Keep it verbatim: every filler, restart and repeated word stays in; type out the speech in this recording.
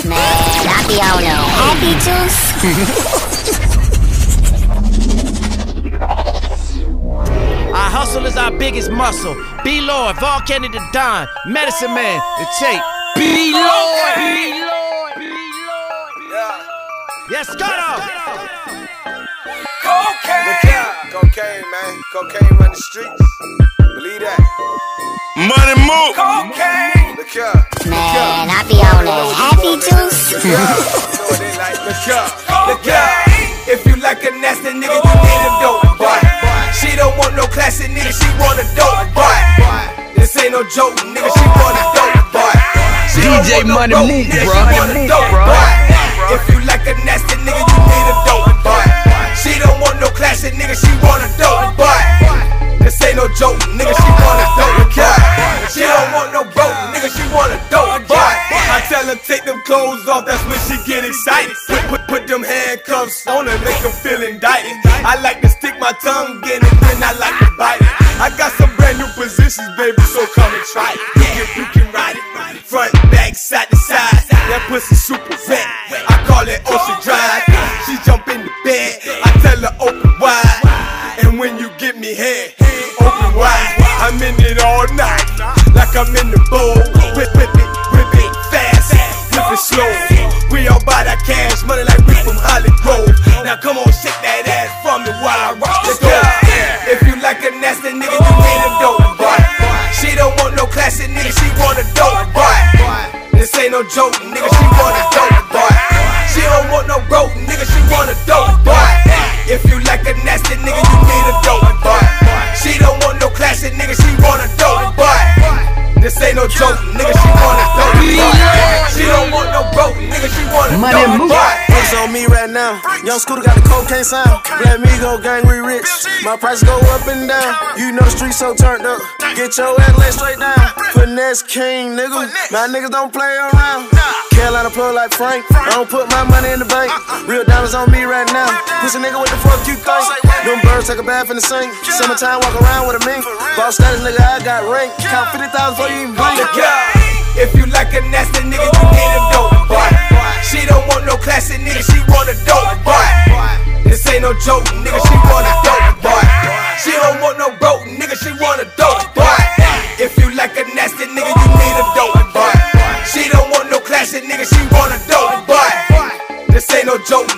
Man, I be on that happy juice. Our hustle is our biggest muscle. B Lord, Vol Kennedy the Don, Medicine Man, the tape. B Lord, B Lord, B Lord. Yes, Scotto. Cocaine. Cocaine, man. Cocaine run the streets. Believe that. Money move. Cocaine. Look here. Man, I be on that happy juice. Look here. You know what they like. Look here. Look here. If you like a nasty nigga, you need a dope boy. She don't want no classic nigga, she want a dope boy. This ain't no joke, nigga, she want a dope boy. She D J Money Move, bro. If you like a nasty nigga, you need a dope boy. She don't want no classic nigga, she want a dope boy. This ain't no joke, nigga, she want a dope boy. She don't want no broke nigga, she want a dope boy. I tell her take them clothes off, that's when she get excited. Put, put, put them handcuffs on her, make her feel indicted. I like to stick my tongue in it, then I like to bite it. I got some brand new positions, baby, so come and try it. You can, you can ride it, front, back, side to side. That pussy super wet, I call it ocean drive. She jump in the bed, I tell her open wide. And when you give me head, open wide. I'm in it all night, like I'm in the bowl. Whip, whip it, whip it fast, whip it slow. We all buy that cash money like we from Hollywood. Now come on, shake that ass for me while I rock the dope. If you like a nasty nigga, you need a dope boy. She don't want no classic nigga, she want a dope boy. This ain't no joke, nigga, she want a dope boy. She don't want no broke nigga, she want a dope boy. If you like a nasty nigga, you need a dope boy. She don't want no classic nigga, she want a dope boy. This ain't no joke, nigga, she want a dope boy. She don't want no broke nigga, she want a dope boy. It's on me right now. Young Scooter got the cocaine sound. Let me go, gang, we rich. My price go up and down. You know the streets so turned up. Get your ass laid straight down. Finesse king, nigga. My niggas don't play around. Carolina plug like Frank. I don't put my money in the bank. Real dollars on me right now. Pussy nigga, what the fuck you think? Them birds take a bath in the sink. Summertime, walk around with a mink. Boss status, nigga, I got rank. Count fifty thousand before you even blink. If you like a nasty nigga, you need a dope boy. She don't want no classic nigga, she want a dope boy. This ain't no joke, nigga, she want a dope boy. She don't want no broke nigga, she want a dope boy. If you like a nasty nigga, you need a dope boy. She don't want no classic nigga, she want a dope boy. This ain't no joke,